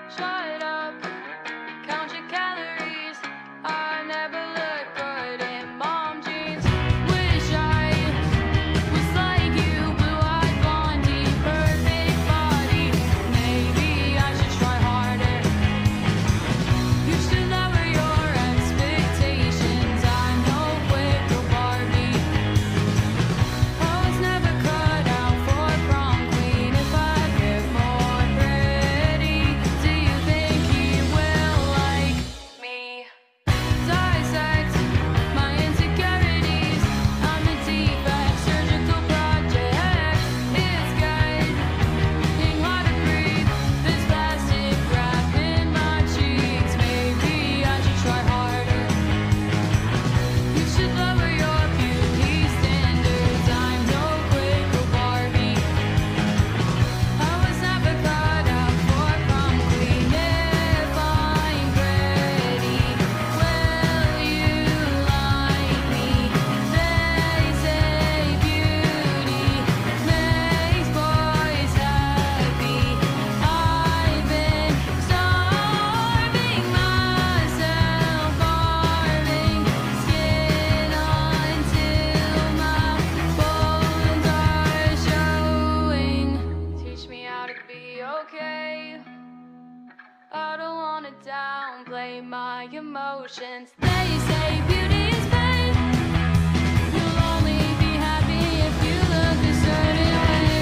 Shut up, count your calories. I never look good in mom jeans. Wish I was like you, blue-eyed blondie, perfect body. Maybe I should try harder. You should lower your expectations. I'm no quicker Barbie. I was never cut out for prom queen. If I get more pretty, do you think he will like me? Dissect my insecurities. I'm a defect, surgical project. It's getting hard to breathe. This plastic wrap in my cheeks. Maybe I should try harder. You should lower your beauty standards. I'm no quicker Barbie. I was never cut out for prom queen. If I'm pretty, will you like me? They say beauty makes boys happy. I've been starving myself, carving skin until my bones are showing. Teach me how to be okay. I don't wanna downplay my emotions. They say beauty is pain. You'll only be happy if you look a certain way.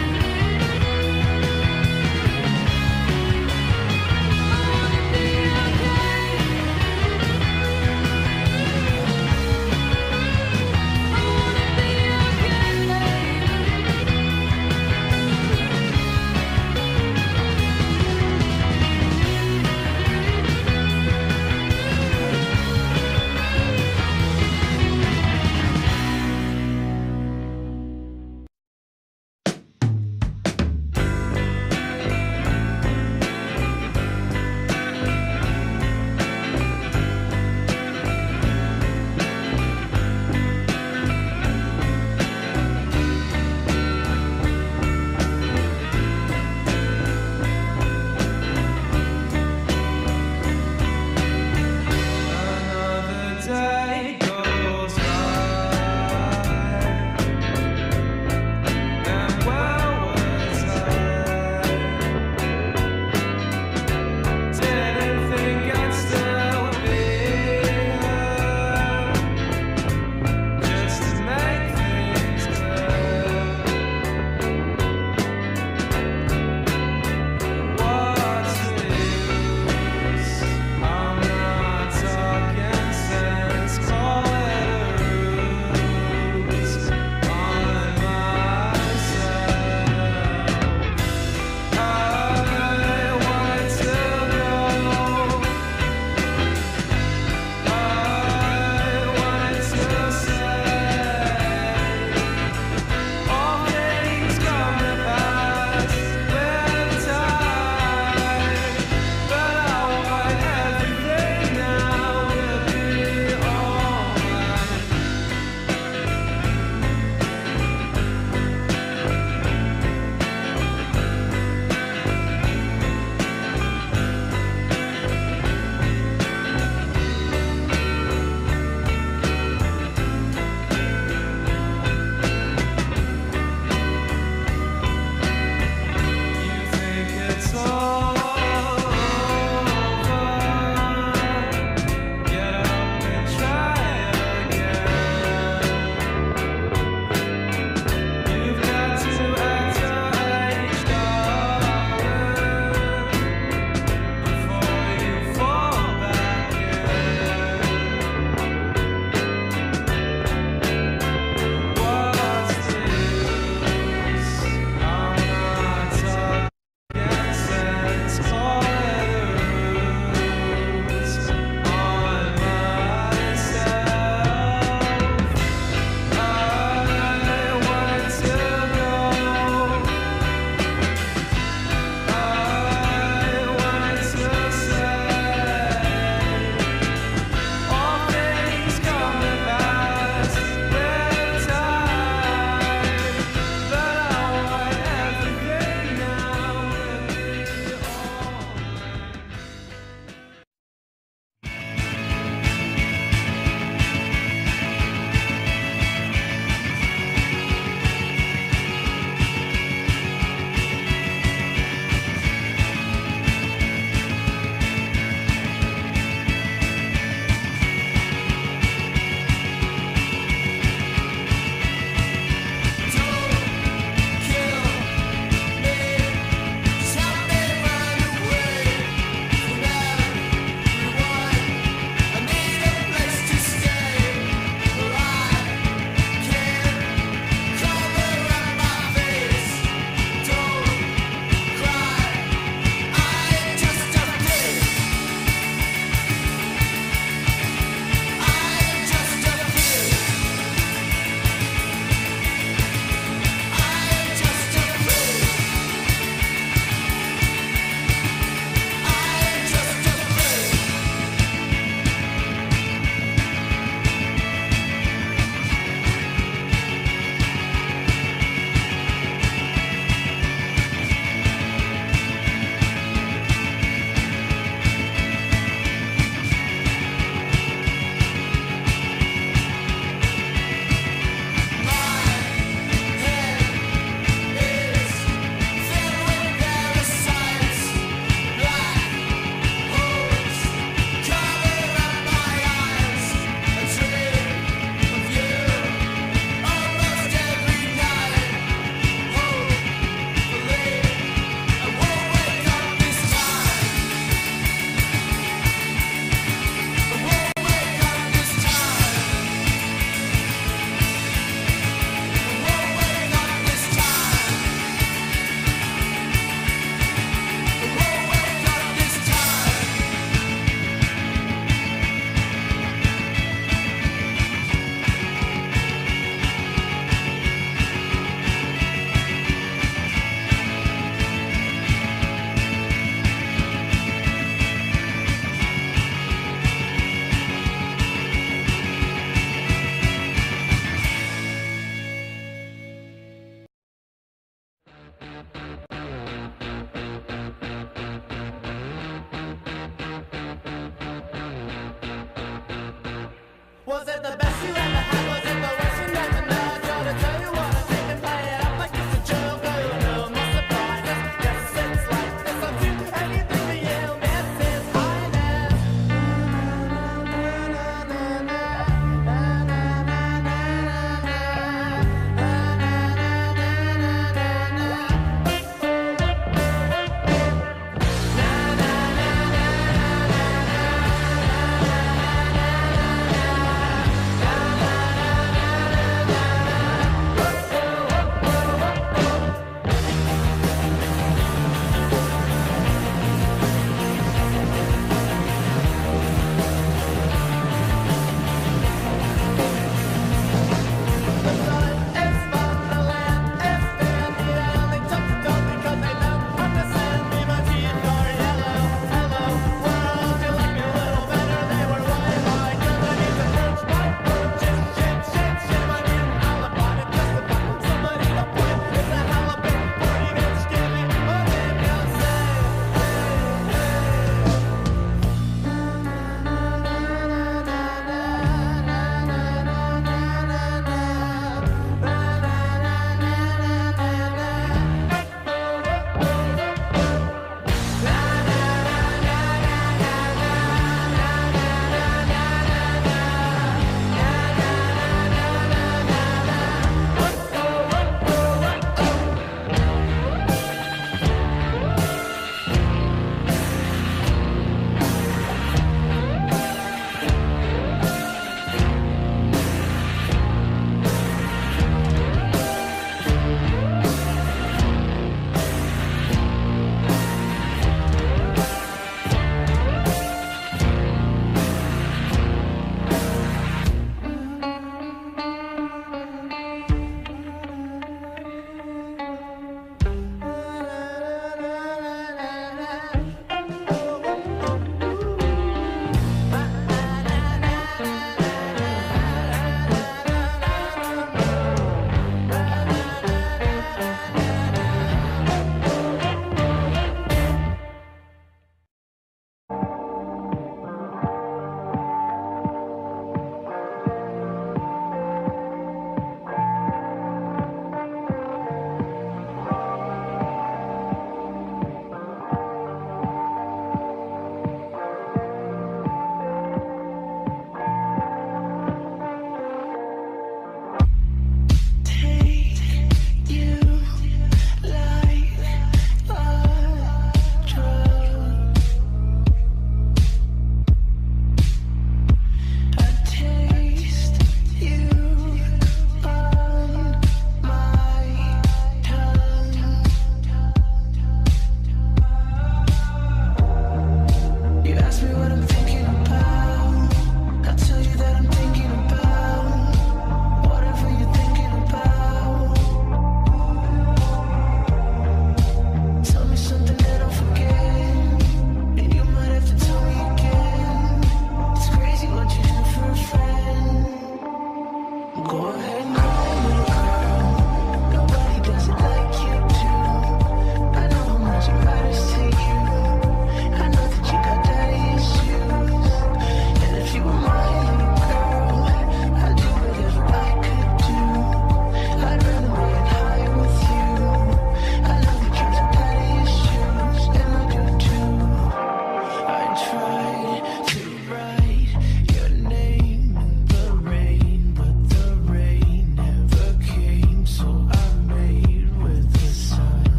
I wanna be okay. I wanna be okay.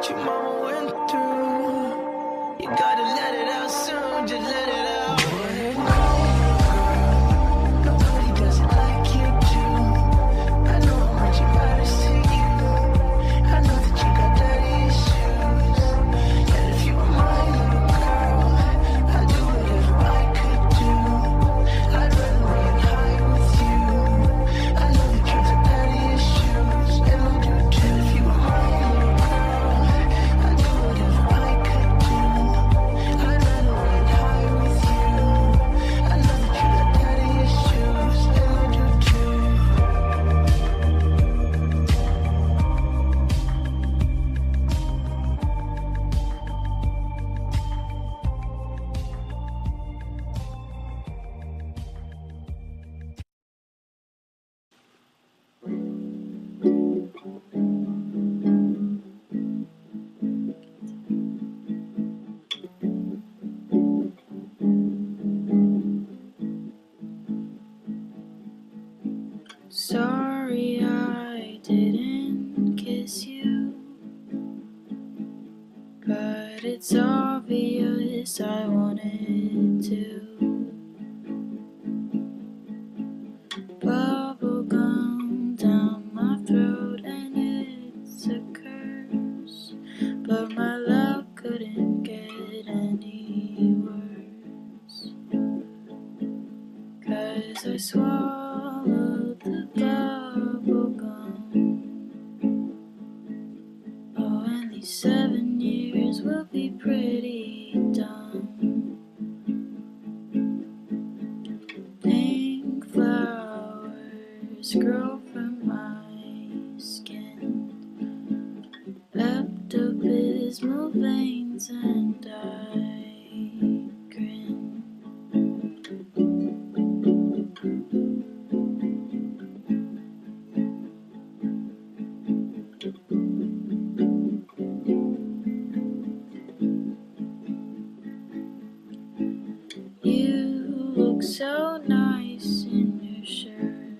what your mama went through. You gotta let it out soon, just let it out. Go ahead and cry, girl. Nobody does it like you do. I know how much it matters to you. I know that you got daddy issues. And if you were my little girl, I'd do whatever I could do. I'd run away and hide with you. I know that you got daddy issues, and I do too. If you were my little girl, I'd do whatever I could do. I'd run away and hide with you. I know that you got daddy issues, and I do too. Sorry I didn't kiss you, but it's obvious I wanted to. Bubblegum down my throat and it's a curse, but my love couldn't get any worse, 'cause I swallowed the bubblegum. Oh, and these 7 years will be pretty dumb. Pink flowers grow from my skin, Pepto-Bismol veins, and I grin. You look so nice in your shirt.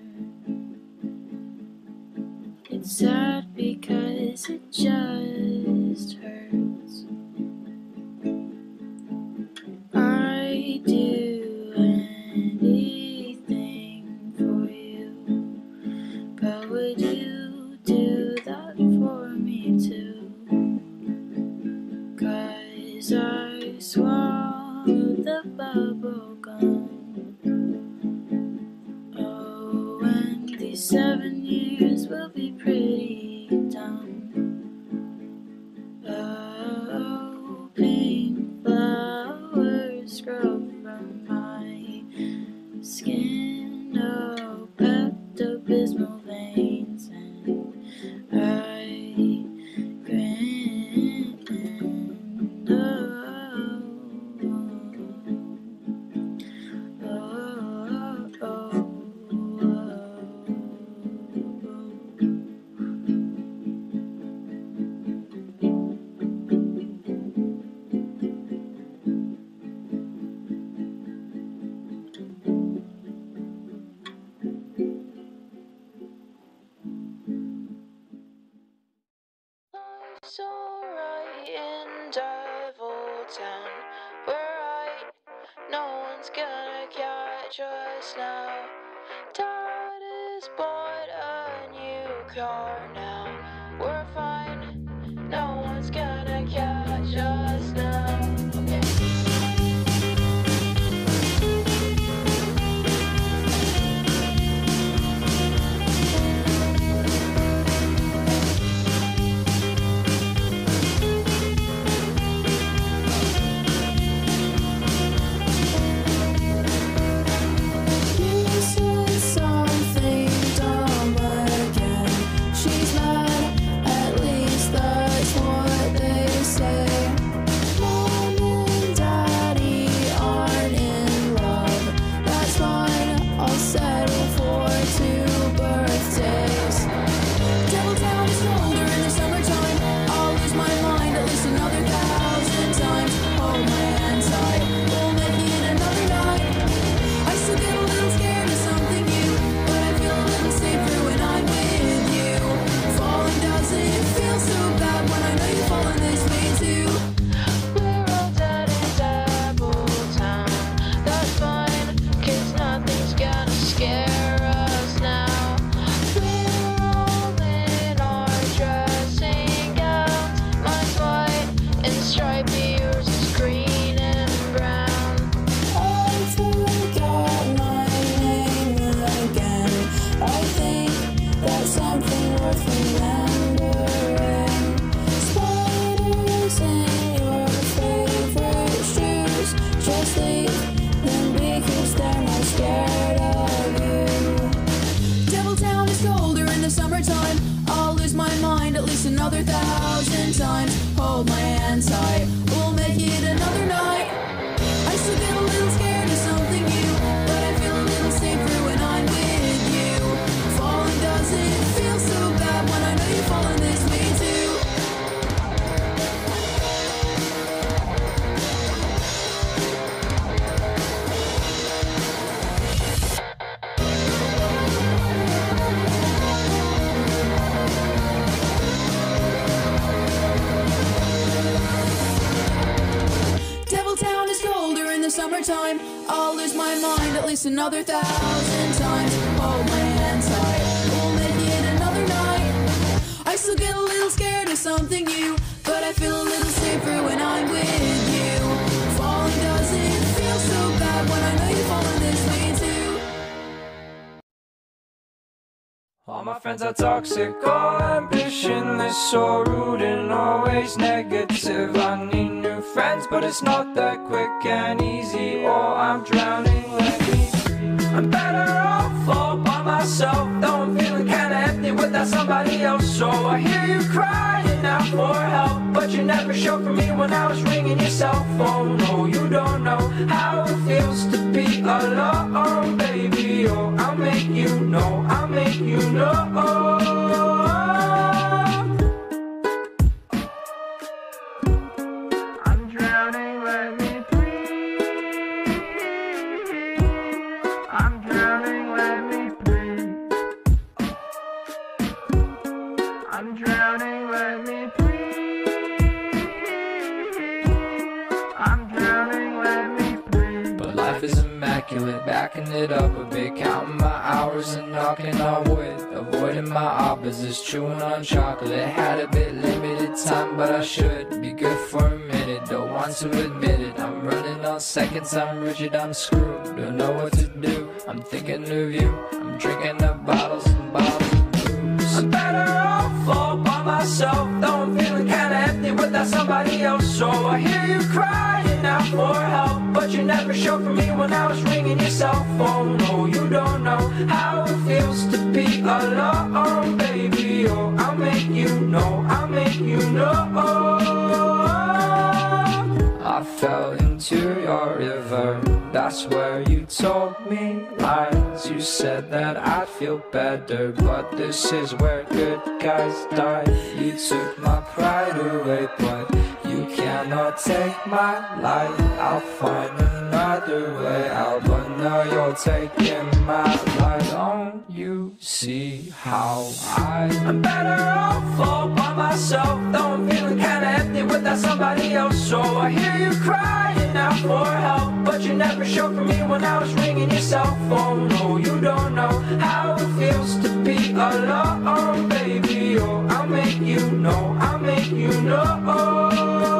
It's sad because it just hurts. I'd do anything for you, but would you do that for me too? 'Cause I swallowed the bubblegum. Oh, and these 7 years will be pretty dumb. Oh, pink flowers grow from my skin. Oh, Pepto-Bismol veins, and I grin. Life's alright in Devil Town. We're right, no one's gonna catch us now. Dad has bought a new car now. We're fine, no one's gonna catch us now. Okay. least another 1,000 times. Hold my hand tight, we'll make it another night. I still get a little scared of something new, but I feel a little safer when I'm with you. Falling doesn't feel so bad when I know you're falling this way too. Town is colder in the summertime. I'll lose my mind at least another 1,000 times. Hold my hand tight, we'll make it another night. I still get a little scared of something new, but I feel a little safer when I'm with you. Falling doesn't feel so bad when I know you're falling this way too. All my friends are toxic, all ambitionless, so rude and always negative. I need new friends, but it's not that quick and easy. Oh, I'm drowning, let me free. I'm better off all by myself, though I'm feeling kinda empty without somebody else. So I hear you crying out for help, but you never showed for me when I was ringing your cell phone. No, you don't know how it feels to be alone, baby. Oh, I'll make you know, I'll make you know. I'm drowning, let me breathe. I'm drowning, let me breathe. I'm drowning, let me breathe. I'm drowning, let me breathe. But life is immaculate, backing it up a bit, counting my hours and knocking on wood, avoiding my opposites, chewing on chocolate. Had a bit limited time, but I should be good for a minute. Don't want to admit it, I'm running on seconds, I'm rigid, I'm screwed. Don't know what to do, I'm thinking of you. I'm drinking up bottles and bottles of booze. I'm better off all by myself, though I'm feeling kinda empty without somebody else. So I hear you crying out for help, but you never showed for me when I was ringing your cell phone. No, you don't know how it feels to be alone, baby. Oh, I'll make you know, I'll make you know. I fell into your river, that's where you told me lies. You said that I'd feel better, but this is where good guys die. You took my pride away, but you cannot take my life. I'll find another way out, but now you're taking my life. Don't you see how I'm better off all by myself, though I'm feeling kinda empty without somebody else. So I hear you crying out for help, but you never showed for me when I was ringing your cell phone. No, you don't know how it feels to be alone, baby. Oh, I'll make you know, I'll make you know.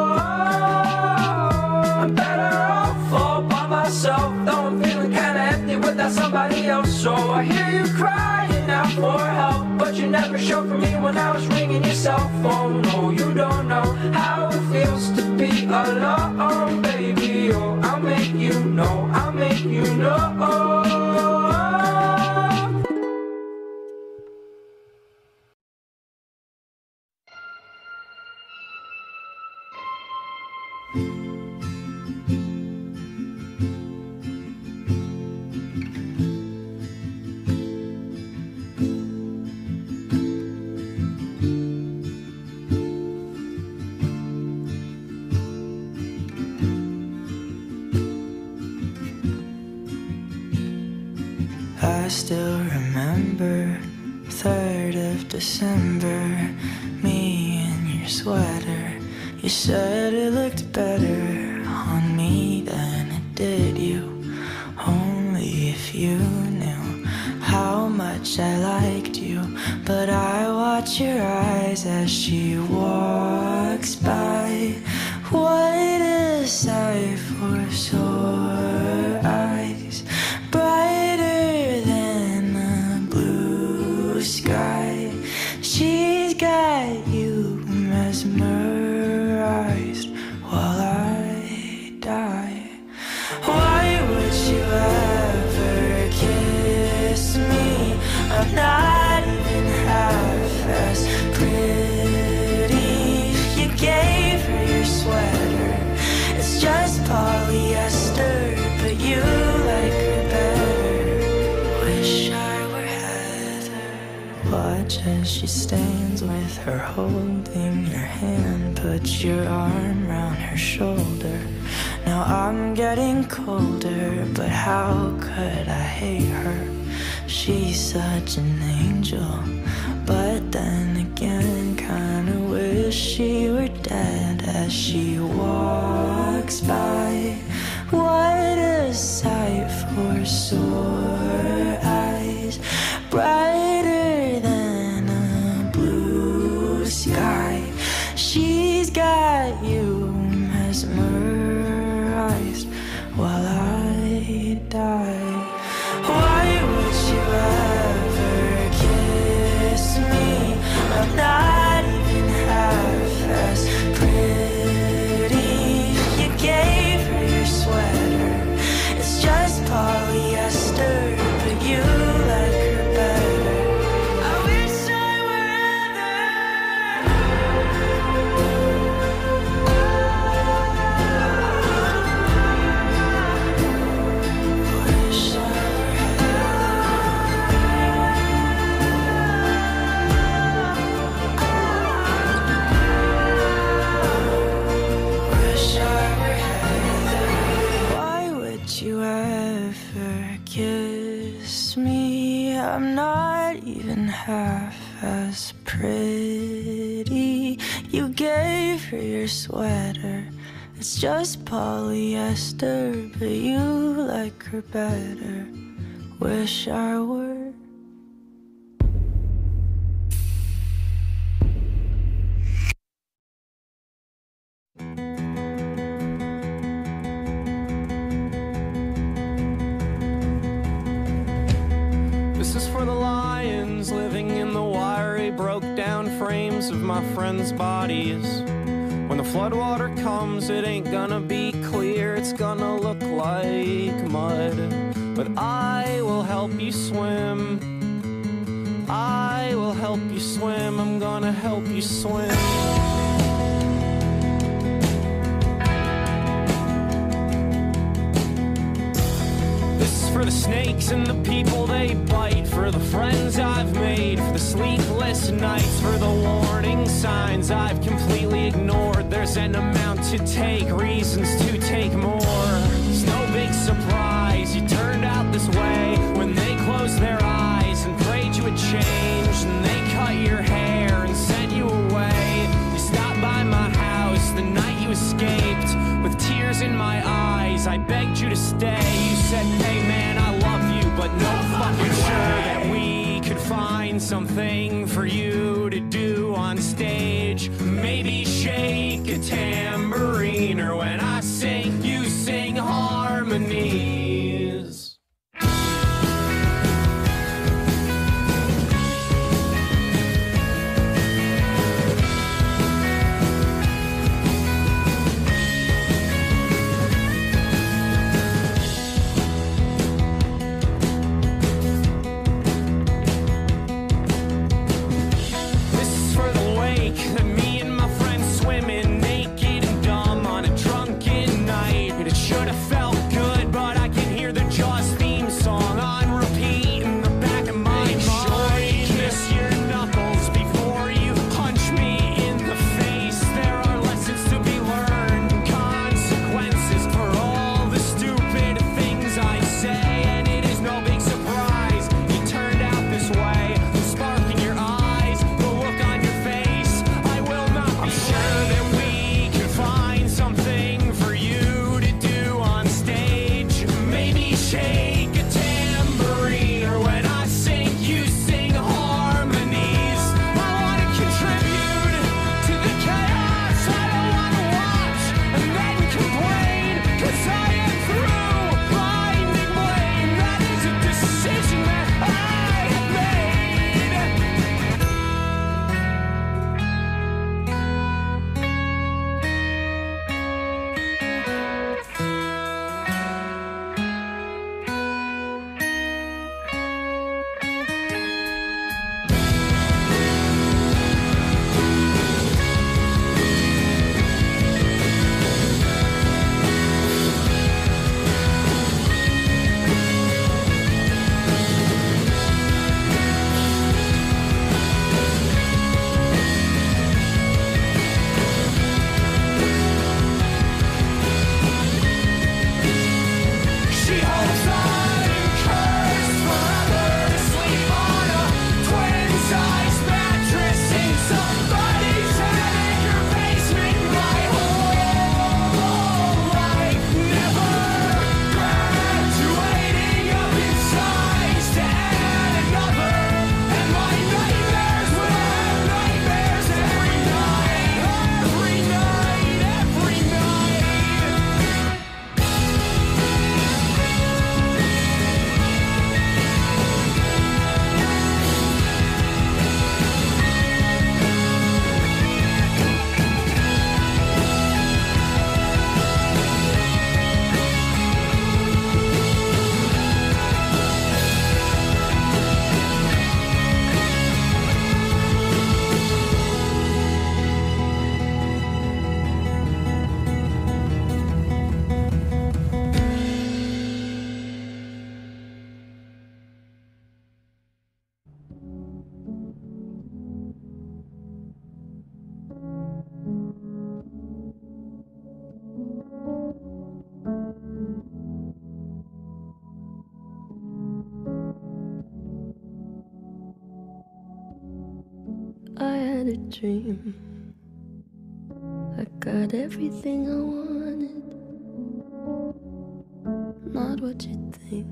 I'm better off all by myself, though I'm feeling kinda empty without somebody else. So I hear you crying out for help, but you never showed for me when I was ringing your cell phone. No, you don't know how it feels to be alone, baby. Oh, I'll make you know, I'll make you know. I still remember 3rd of December, me in your sweater. You said it looked better on me than it did you. Only if you knew how much I liked you. But I watch your eyes as she walks by. What a sight for sore eyes, brighter than the blue sky. She's got you mesmerized while I die. Why would you ever kiss me? I'm not even half as pretty she stands with her holding your hand. Put your arm round her shoulder. Now I'm getting colder, but how could I hate her? She's such an angel, but then again, kinda wish she were dead. As she walks by, what a sight for sore eyes, brighter than a blue sky. She's got you mesmerized while I die. Why would you ever kiss me? I'm not even half as pretty. You gave her your sweater, it's just polyester, but you like her better. I wish I were Wish I Why would you ever kiss me? I'm not even half as pretty. You gave her your sweater, it's just polyester, but you like her better. Wish I were. This is for the lions living in the wiry, broke down frames of my friends' bodies. When the floodwater comes, it ain't gonna be clear, it's gonna look like mud. But I will help you swim. I will help you swim, I'm gonna help you swim. For the snakes and the people they bite, for the friends I've made, for the sleepless nights, for the warning signs I've completely ignored. There's an amount to take, reasons to take more. It's no big surprise you turned out this way when they closed their eyes and prayed you would change, and they cut your hair and sent you away. You stopped by my house the night you escaped with tears in my eyes. I begged you to stay. You said, hey man, I love you, but no fucking sure that we could find something for you to do on stage. Maybe shake a tambourine, or when I sing, you sing harmonies. That me and my friends swim in, naked dream. I got everything I wanted, not what you think.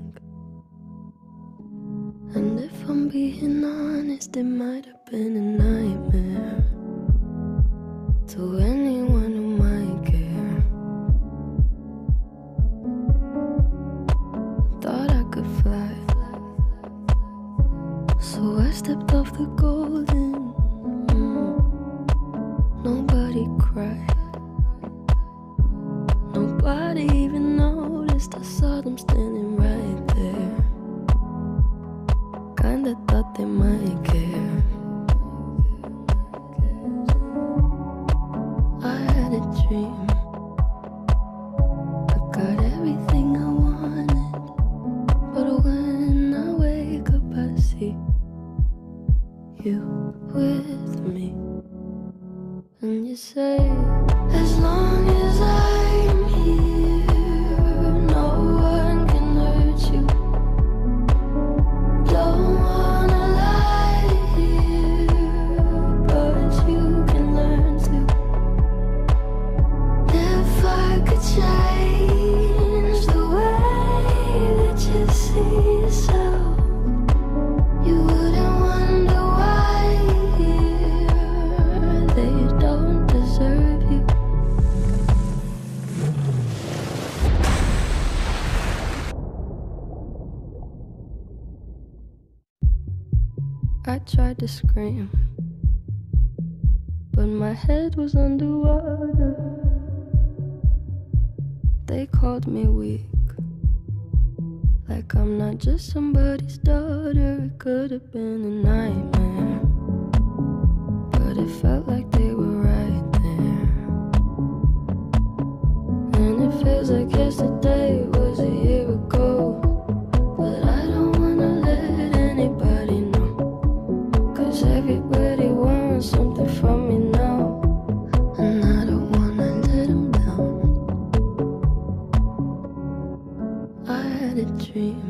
And if I'm being honest, it might have been a nightmare to anyone who might care. Thought I could fly, so I stepped off the golden. Nobody cried, nobody even noticed. I saw them standing right there. Kinda thought they might care. I had a dream, I got everything I wanted, but when I wake up I see you with me. And you say, as long as I'm here, no one can hurt you. Don't wanna lie here, but you can learn to. If I could change the way that you see yourself, you wouldn't wonder why they don't deserve you. I tried to scream, but my head was underwater. They called me weak, like I'm not just somebody's daughter. It could have been a nightmare, but it felt like they were right there. And it feels like yesterday was a year ago, but I don't wanna let anybody know, 'cause everybody wants something from me now, and I don't wanna let them down. I had a dream,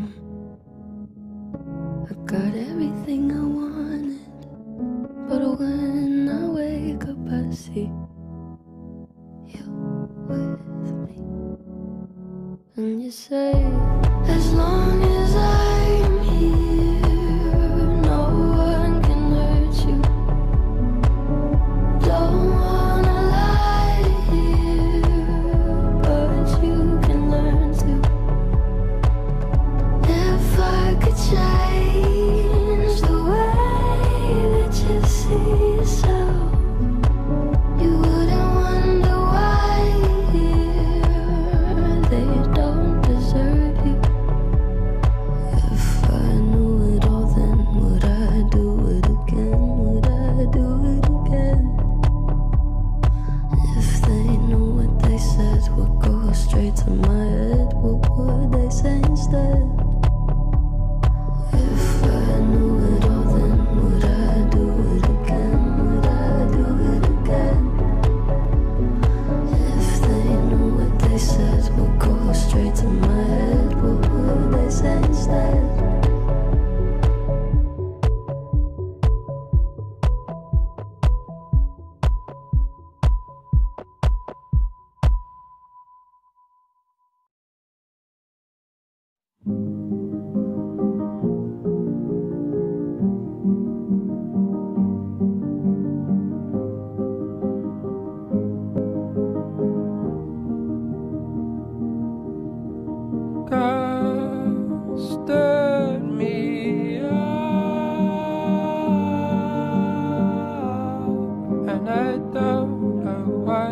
I got everything I wanted, but when I wake up I see you with me. And you say, as long as I'm here, no one can hurt you. Don't wanna lie here, but you can learn to. If I could change the way that you see yourself, you wouldn't wonder why they don't deserve you. If I knew it all, then would I do it again? Would I do it again? If they knew what they said would go straight to my head, what would they say instead? If I knew it all, then would I do it again? Would I do it again? If they knew what they said would go straight to my head, what would they say instead? God stirred me up, and I don't know why.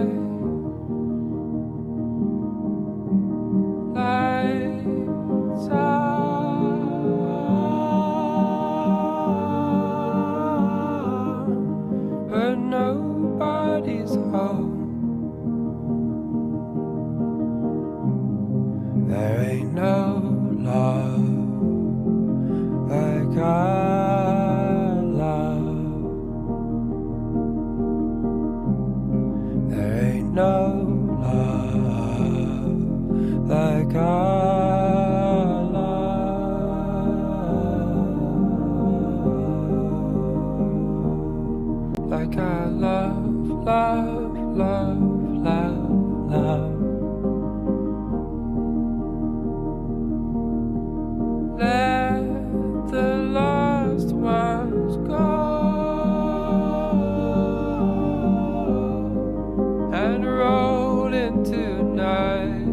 Lights on, but nobody's home. There ain't no love like our love. There ain't no love like our love. Like our love, love, love, love. Let the lost ones go and roll into night.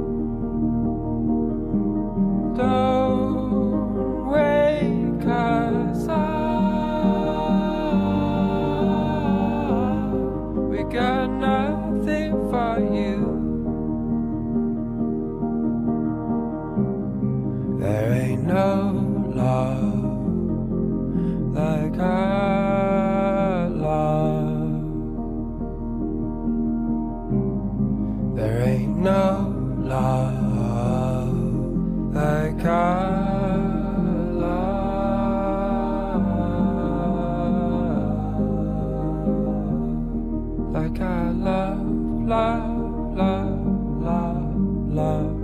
Don't wake us up. We got nothing for you. There ain't no love like our love. There ain't no love like our love. Like our love, love, love, love, love.